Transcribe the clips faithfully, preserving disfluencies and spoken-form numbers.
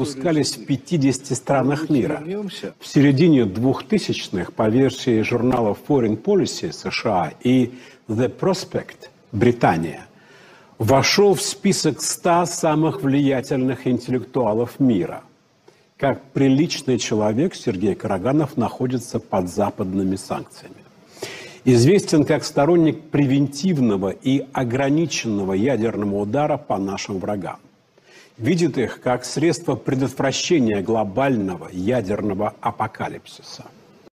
запускались в пятидесяти странах мира. В середине двухтысячных, по версии журнала Foreign Policy США и The Prospect Британия, вошел в список ста самых влиятельных интеллектуалов мира. Как приличный человек, Сергей Караганов находится под западными санкциями. Известен как сторонник превентивного и ограниченного ядерного удара по нашим врагам. Видит их как средство предотвращения глобального ядерного апокалипсиса.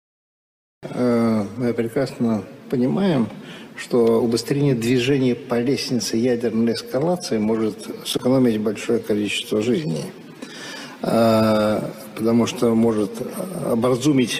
Мы прекрасно понимаем, что убыстрение движения по лестнице ядерной эскалации может сэкономить большое количество жизней, потому что может образумить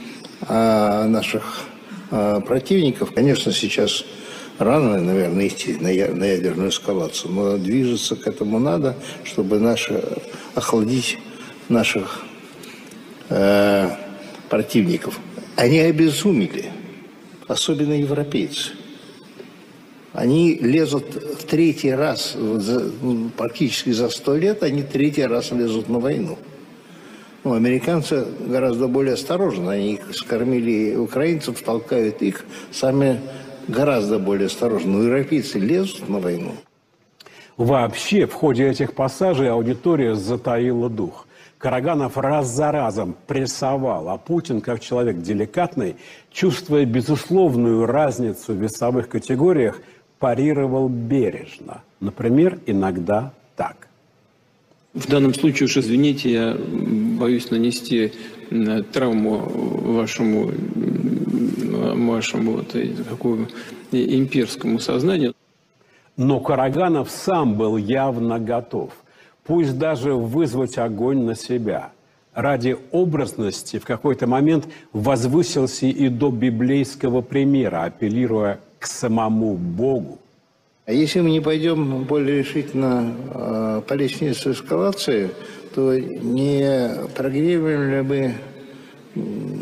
наших противников. Конечно, сейчас рано, наверное, идти на ядерную эскалацию, но движется к этому надо, чтобы наши, охладить наших э, противников. Они обезумели, особенно европейцы. Они лезут в третий раз, за, практически за сто лет, они третий раз лезут на войну. Ну, американцы гораздо более осторожны, они скормили украинцев, толкают их, сами гораздо более осторожны. Но европейцы лезут на войну. Вообще, в ходе этих пассажей аудитория затаила дух. Караганов раз за разом прессовал, а Путин, как человек деликатный, чувствуя безусловную разницу в весовых категориях, парировал бережно. Например, иногда так. В данном случае, уж извините, я боюсь нанести травму вашему, вашему вот, такому имперскому сознанию. Но Караганов сам был явно готов, пусть даже вызвать огонь на себя. Ради образности в какой-то момент возвысился и до библейского примера, апеллируя к самому Богу. А если мы не пойдем более решительно э, по лестнице эскалации, то не прогреем ли мы